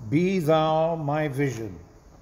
Be thou my vision.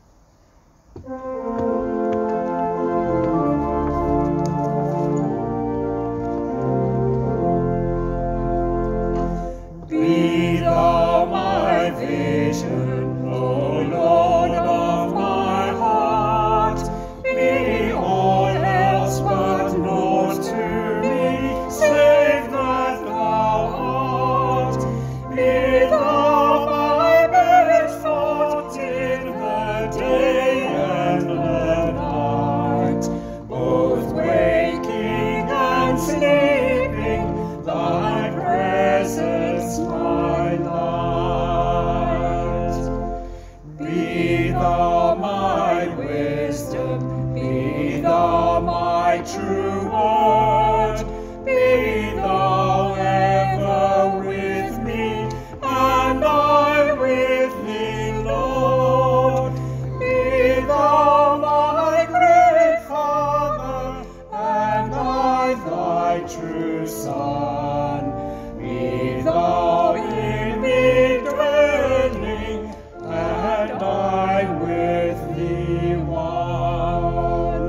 Be thou my vision, O Lord of my heart. Be all else but naught to me, save that thou art. Be thou my best thought in the day and the night, both waking and sleeping, thy presence my light. Be thou my wisdom, be thou my true word, be thou ever with me, and I with thee, Lord. Be thou my great Father, and I thy true Son. Be thou in me dwelling, and I with thee one.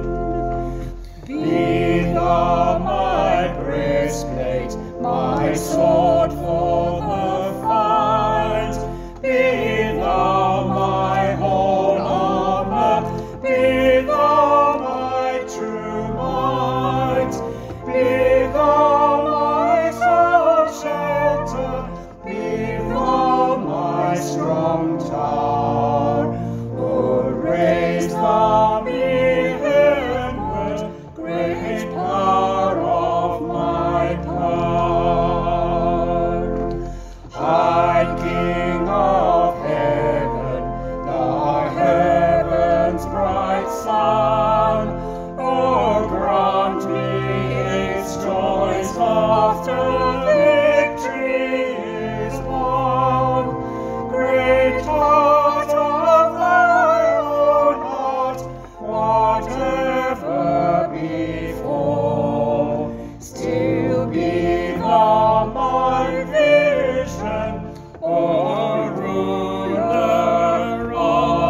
Be thou my breastplate, my sword for the fight. Be thou my whole armor, be thou my true might. Be thou my sole shelter, be thou my strong tower. O raise thou me heavenward, great power of my power. High King of heaven, the heaven's bright sun, oh, grant me its joys after victory is won. Great heart of thy own heart, whatever befall, still be thou my vision, O ruler of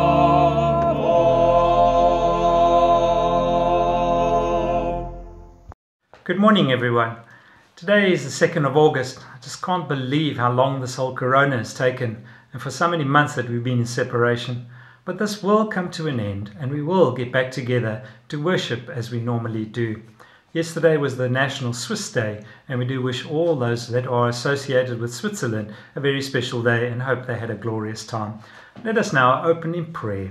all. Good morning, everyone. Today is the 2nd of August. I just can't believe how long this whole corona has taken, and for so many months that we've been in separation. But this will come to an end, and we will get back together to worship as we normally do. Yesterday was the National Swiss Day, and we do wish all those that are associated with Switzerland a very special day and hope they had a glorious time. Let us now open in prayer.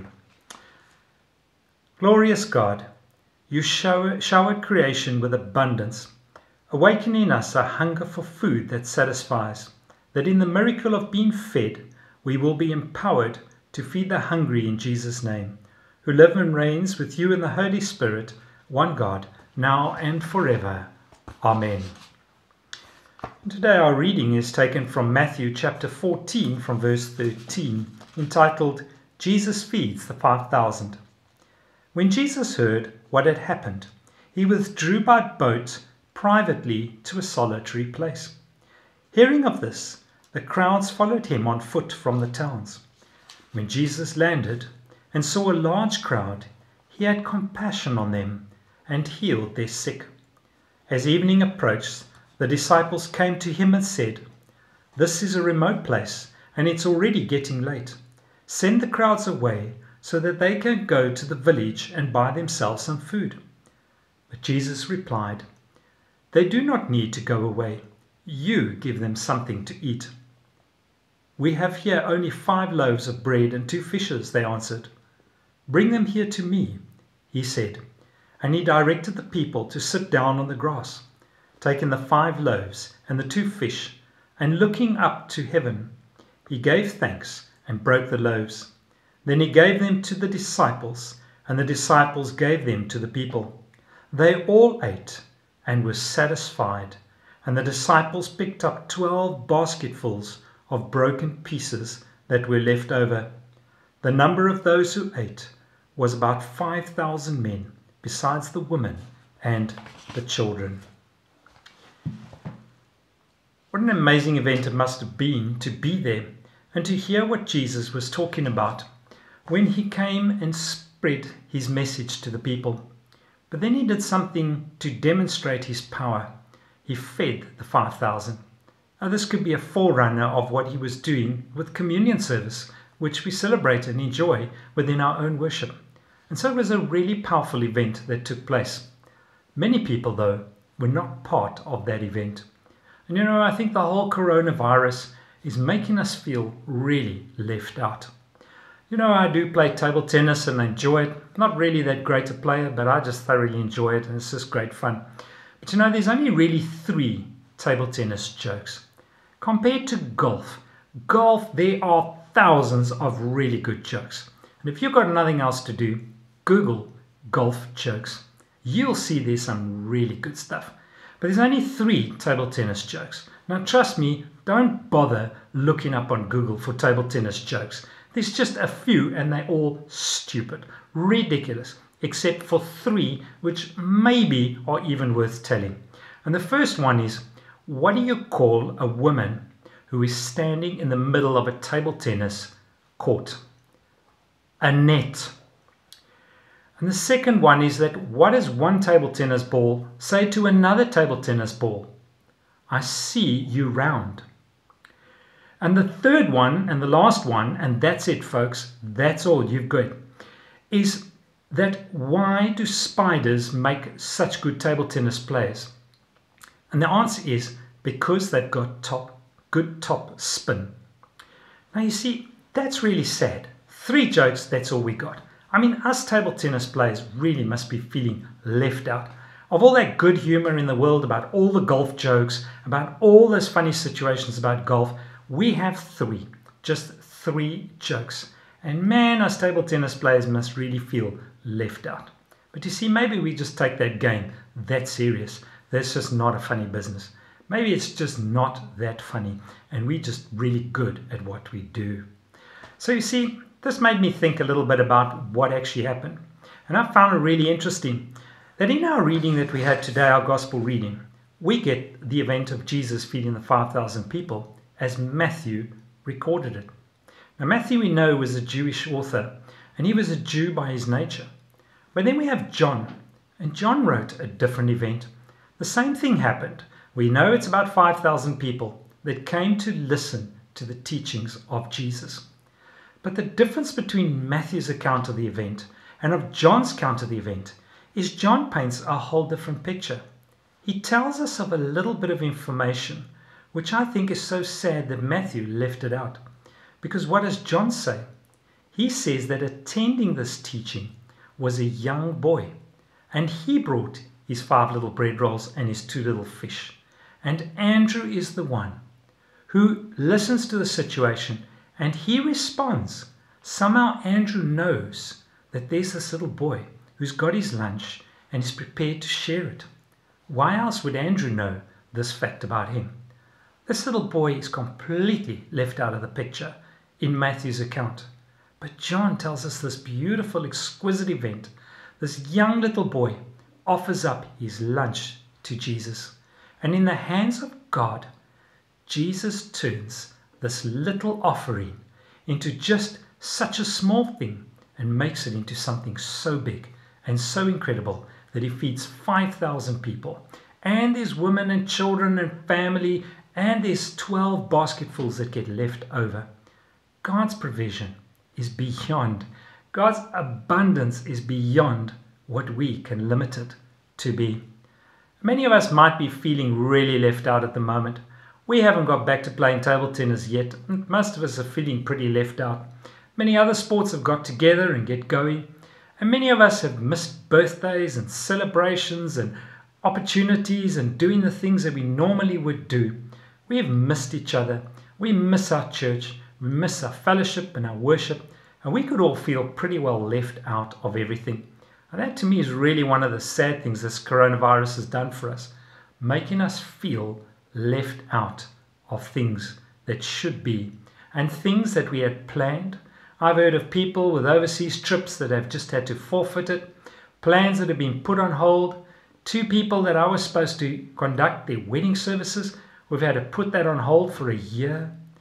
Glorious God, you showered creation with abundance, awaken in us a hunger for food that satisfies, that in the miracle of being fed, we will be empowered to feed the hungry in Jesus' name, who live and reigns with you in the Holy Spirit, one God, now and forever. Amen. And today our reading is taken from Matthew chapter 14 from verse 13, entitled, Jesus Feeds the 5,000. When Jesus heard what had happened, he withdrew by boat privately to a solitary place. Hearing of this, the crowds followed him on foot from the towns. When Jesus landed and saw a large crowd, he had compassion on them and healed their sick. As evening approached, the disciples came to him and said, "This is a remote place, and it's already getting late. Send the crowds away so that they can go to the village and buy themselves some food." But Jesus replied, "They do not need to go away. You give them something to eat." "We have here only 5 loaves of bread and 2 fishes," they answered. "Bring them here to me," he said. And he directed the people to sit down on the grass. Taking the 5 loaves and the 2 fish, and looking up to heaven, he gave thanks and broke the loaves. Then he gave them to the disciples, and the disciples gave them to the people. They all ate and were satisfied, and the disciples picked up 12 basketfuls of broken pieces that were left over. The number of those who ate was about 5,000 men, besides the women and the children. What an amazing event it must have been to be there. and to hear what Jesus was talking about when he came and spread his message to the people. But then he did something to demonstrate his power. He fed the 5,000. Now, this could be a forerunner of what he was doing with communion service, which we celebrate and enjoy within our own worship. And so it was a really powerful event that took place. Many people, though, were not part of that event. And I think the whole coronavirus is making us feel really left out. I do play table tennis and I enjoy it. Not really that great a player, but I just thoroughly enjoy it and it's just great fun. But there's only really 3 table tennis jokes. Compared to golf, there are thousands of really good jokes. And if you've got nothing else to do, Google golf jokes. You'll see there's some really good stuff. But there's only 3 table tennis jokes. Now trust me, don't bother looking up on Google for table tennis jokes. There's just a few and they're all stupid, ridiculous, except for 3 which maybe are even worth telling. And the first one is, what do you call a woman who is standing in the middle of a table tennis court? A net. And the second one is that, what does one table tennis ball say to another table tennis ball? I see you round. And the third one, and the last one, and that's it, folks, that's all you've got, is that why do spiders make such good table tennis players? And the answer is because they've got good top spin. Now you see, that's really sad. 3 jokes, that's all we got. Us table tennis players really must be feeling left out. Of all that good humor in the world about all the golf jokes, about all those funny situations about golf, we have 3, just 3 jokes. And man, us table tennis players must really feel left out. But you see, maybe we just take that game that serious. That's just not a funny business. Maybe it's just not that funny and we're just really good at what we do. So you see, this made me think a little bit about what actually happened. And I found it really interesting that in our reading that we had today, our gospel reading, we get the event of Jesus feeding the 5,000 people as Matthew recorded it. Now Matthew, we know, was a Jewish author and he was a Jew by his nature. But then we have John, and John wrote a different event. The same thing happened. We know it's about 5,000 people that came to listen to the teachings of Jesus. But the difference between Matthew's account of the event and of John's account of the event is John paints a whole different picture. He tells us of a little bit of information, which I think is so sad that Matthew left it out. Because what does John say? He says that attending this teaching was a young boy, and he brought his 5 little bread rolls and his 2 little fish. And Andrew is the one who listens to the situation and he responds. Somehow Andrew knows that there's this little boy who's got his lunch and is prepared to share it. Why else would Andrew know this fact about him? This little boy is completely left out of the picture in Matthew's account. But John tells us this beautiful, exquisite event. This young little boy offers up his lunch to Jesus. And in the hands of God, Jesus turns this little offering into just such a small thing and makes it into something so big and so incredible that he feeds 5,000 people. And there's women and children and family, and there's 12 basketfuls that get left over. God's provision is beyond, God's abundance is beyond what we can limit it to be. Many of us might be feeling really left out at the moment. We haven't got back to playing table tennis yet. Most of us are feeling pretty left out. Many other sports have got together and get going. And many of us have missed birthdays and celebrations and opportunities and doing the things that we normally would do. We have missed each other. We miss our church. We miss our fellowship and our worship. And we could all feel pretty well left out of everything. And that to me is really one of the sad things this coronavirus has done for us, making us feel left out of things that should be and things that we had planned. I've heard of people with overseas trips that have just had to forfeit it, plans that have been put on hold. 2 people that I was supposed to conduct their wedding services, we've had to put that on hold for a year.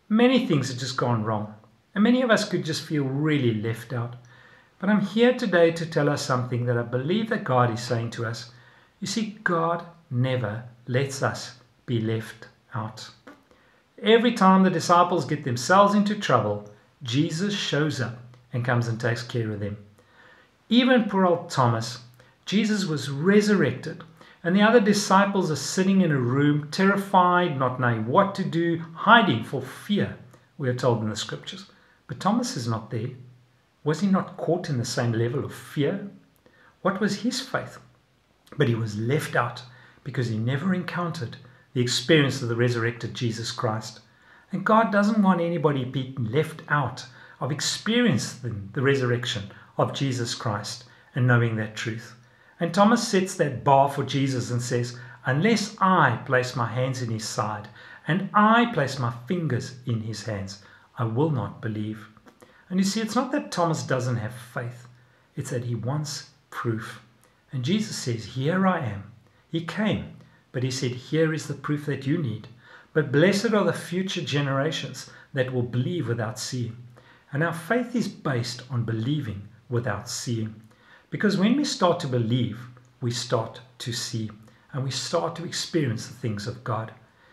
Many things have just gone wrong, and many of us could just feel really left out. But I'm here today to tell us something that I believe that God is saying to us. You see, God never lets us be left out. Every time the disciples get themselves into trouble, Jesus shows up and comes and takes care of them. Even poor old Thomas, Jesus was resurrected, and the other disciples are sitting in a room, terrified, not knowing what to do, hiding for fear, we are told in the scriptures. But Thomas is not there. Was he not caught in the same level of fear? What was his faith? But he was left out because he never encountered the experience of the resurrected Jesus Christ. And God doesn't want anybody being left out of experiencing the resurrection of Jesus Christ and knowing that truth. And Thomas sets that bar for Jesus and says, unless I place my hands in his side and I place my fingers in his hands, I will not believe. And you see, it's not that Thomas doesn't have faith. It's that he wants proof. And Jesus says, here I am. He came, but he said, here is the proof that you need. But blessed are the future generations that will believe without seeing. And our faith is based on believing without seeing. Because when we start to believe, we start to see. And we start to experience the things of God.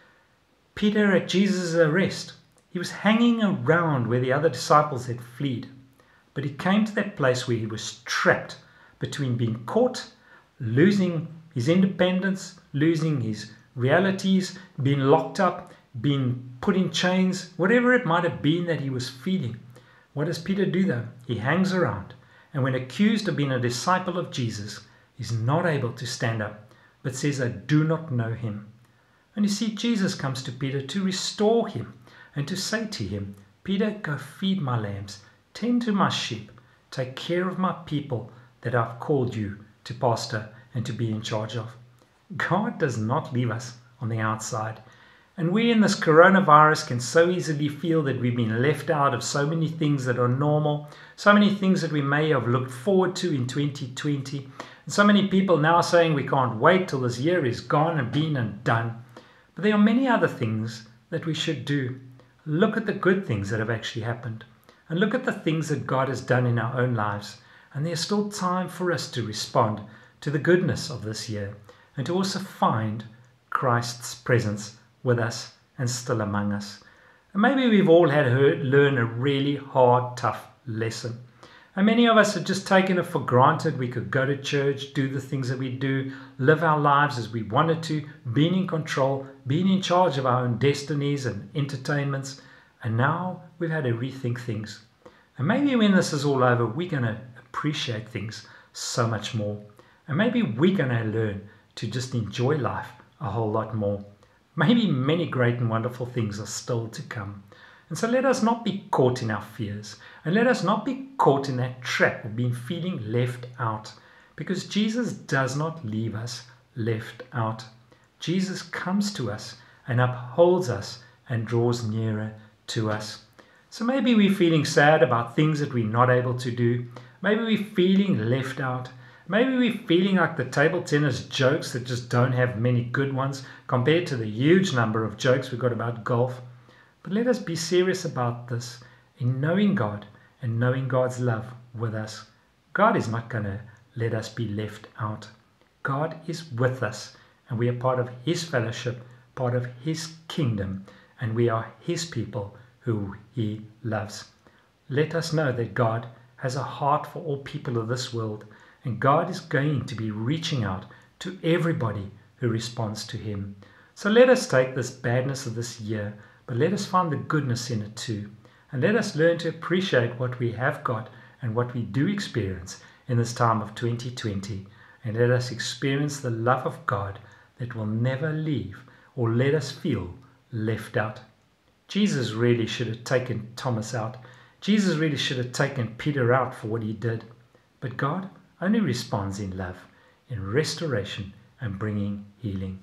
Peter, at Jesus' arrest, he was hanging around where the other disciples had fled. But he came to that place where he was trapped between being caught, losing his independence, losing his realities, being locked up, being put in chains, whatever it might have been that he was feeling. What does Peter do though? He hangs around, and when accused of being a disciple of Jesus, he's not able to stand up, but says, I do not know him. And you see, Jesus comes to Peter to restore him and to say to him, Peter, go feed my lambs, tend to my sheep, take care of my people that I've called you to pastor and to be in charge of. God does not leave us on the outside. And we in this coronavirus can so easily feel that we've been left out of so many things that are normal, so many things that we may have looked forward to in 2020. And so many people now saying we can't wait till this year is gone and been and done. But there are many other things that we should do. Look at the good things that have actually happened. And look at the things that God has done in our own lives. And there's still time for us to respond to the goodness of this year and to also find Christ's presence with us and still among us. And maybe we've all had to learn a really hard, tough lesson. And many of us have just taken it for granted. We could go to church, do the things that we do, live our lives as we wanted to, being in control, being in charge of our own destinies and entertainments. And now we've had to rethink things. And maybe when this is all over, we're going to appreciate things so much more. And maybe we're going to learn to just enjoy life a whole lot more. Maybe many great and wonderful things are still to come. And so let us not be caught in our fears. And let us not be caught in that trap of being feeling left out. Because Jesus does not leave us left out. Jesus comes to us and upholds us and draws nearer to us. So maybe we're feeling sad about things that we're not able to do. Maybe we're feeling left out. Maybe we're feeling like the table tennis jokes that just don't have many good ones compared to the huge number of jokes we've got about golf. But let us be serious about this in knowing God and knowing God's love with us. God is not going to let us be left out. God is with us and we are part of His fellowship, part of His kingdom, and we are His people who He loves. Let us know that God has a heart for all people of this world. And God is going to be reaching out to everybody who responds to Him. So let us take this badness of this year, but let us find the goodness in it too. And let us learn to appreciate what we have got and what we do experience in this time of 2020. And let us experience the love of God that will never leave or let us feel left out. Jesus really should have taken Thomas out. Jesus really should have taken Peter out for what he did. But God only responds in love, in restoration and bringing healing.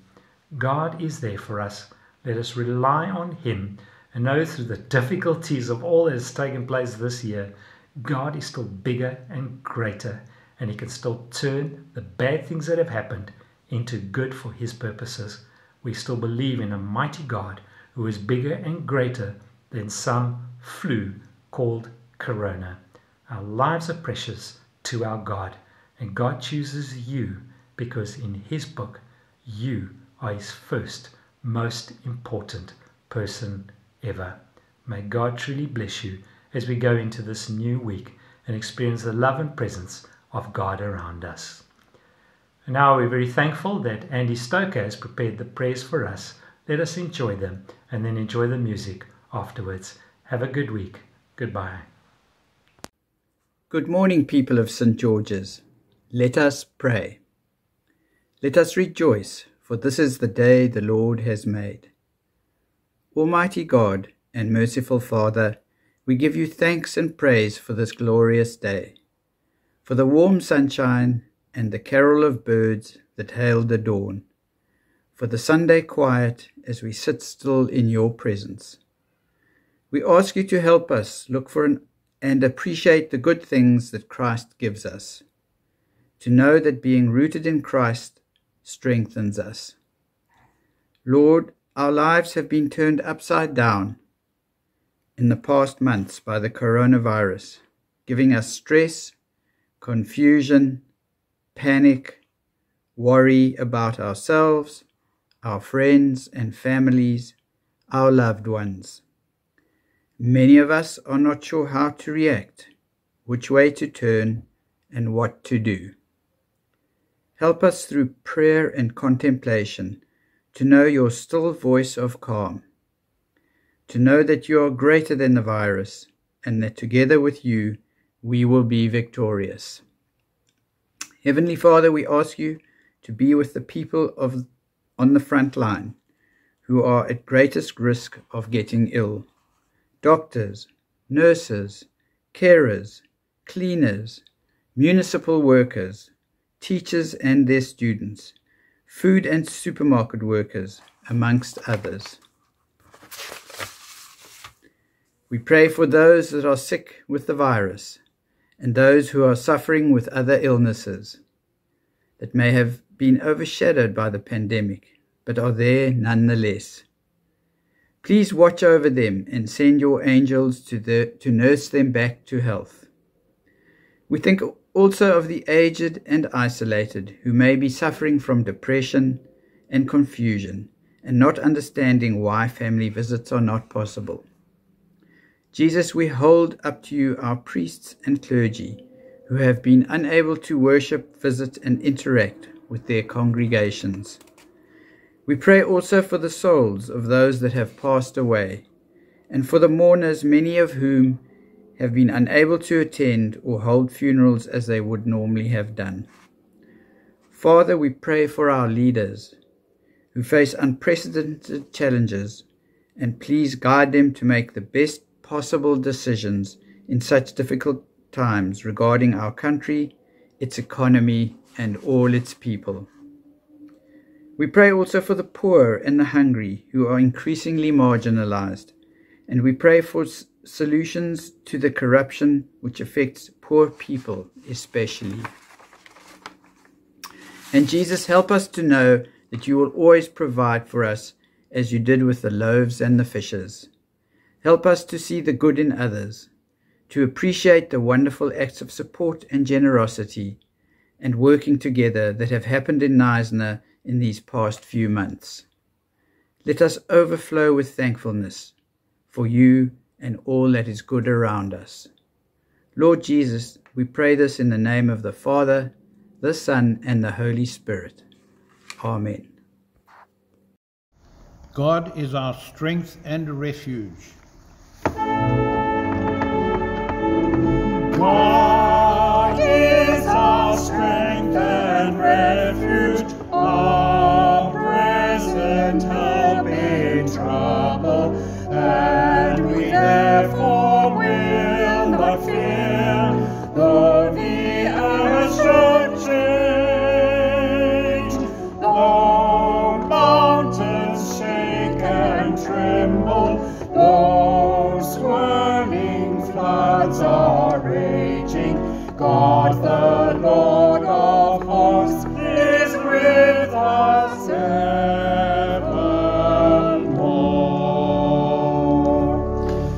God is there for us. Let us rely on Him and know through the difficulties of all that has taken place this year, God is still bigger and greater, and He can still turn the bad things that have happened into good for His purposes. We still believe in a mighty God who is bigger and greater than some flu called corona. Our lives are precious to our God, and God chooses you because in His book, you are His first, most important person ever. May God truly bless you as we go into this new week and experience the love and presence of God around us. And now we're very thankful that Andy Stoker has prepared the prayers for us. Let us enjoy them and then enjoy the music afterwards. Have a good week. Goodbye. Good morning, people of St. George's. Let us pray. Let us rejoice, for this is the day the Lord has made. Almighty God and merciful Father, we give you thanks and praise for this glorious day, for the warm sunshine and the carol of birds that hailed the dawn, for the Sunday quiet as we sit still in your presence. We ask you to help us look for and appreciate the good things that Christ gives us, to know that being rooted in Christ strengthens us. Lord, our lives have been turned upside down in the past months by the coronavirus, giving us stress, confusion, panic, worry about ourselves, our friends and families, our loved ones. Many of us are not sure how to react, which way to turn, and what to do. Help us through prayer and contemplation to know your still voice of calm, to know that you are greater than the virus and that together with you we will be victorious. Heavenly Father, we ask you to be with the people on the front line who are at greatest risk of getting ill. Doctors, nurses, carers, cleaners, municipal workers, teachers and their students, food and supermarket workers, amongst others. We pray for those that are sick with the virus and those who are suffering with other illnesses that may have been overshadowed by the pandemic, but are there nonetheless. Please watch over them and send your angels to nurse them back to health. We think also of the aged and isolated who may be suffering from depression and confusion and not understanding why family visits are not possible. Jesus, we hold up to you our priests and clergy who have been unable to worship, visit, and interact with their congregations. We pray also for the souls of those that have passed away, and for the mourners, many of whom have been unable to attend or hold funerals as they would normally have done. Father, we pray for our leaders who face unprecedented challenges, and please guide them to make the best possible decisions in such difficult times regarding our country, its economy, and all its people. We pray also for the poor and the hungry who are increasingly marginalized, and we pray for solutions to the corruption which affects poor people especially. And Jesus, help us to know that you will always provide for us as you did with the loaves and the fishes. Help us to see the good in others, to appreciate the wonderful acts of support and generosity and working together that have happened in Knysna in these past few months. Let us overflow with thankfulness for you and all that is good around us. Lord Jesus, we pray this in the name of the Father, the Son, and the Holy Spirit. Amen. God is our strength and refuge. God is our strength and refuge, our present help in trouble, and we therefore will not fear, though the earth should change, though mountains shake and tremble, though swirling floods are raging, God the Lord of hosts is with us evermore.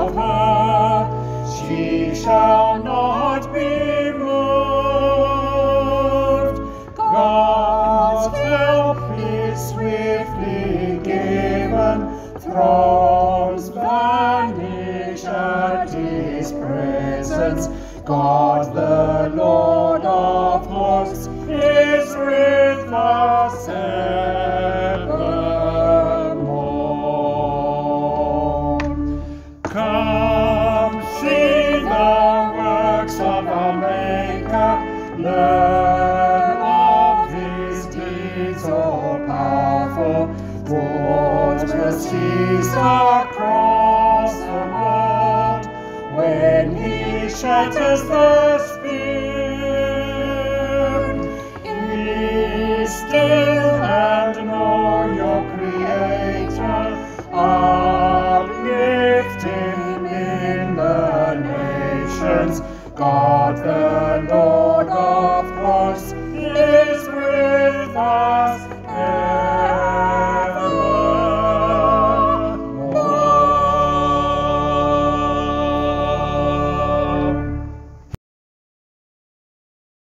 of her, she shall not be moved. God's help is swiftly given, thrones vanish at his presence. God the Lord of hosts is with us evermore. Come, see the works of our Maker, learn of his deeds all powerful. Waters cease across the world when he shatters the spear. Be still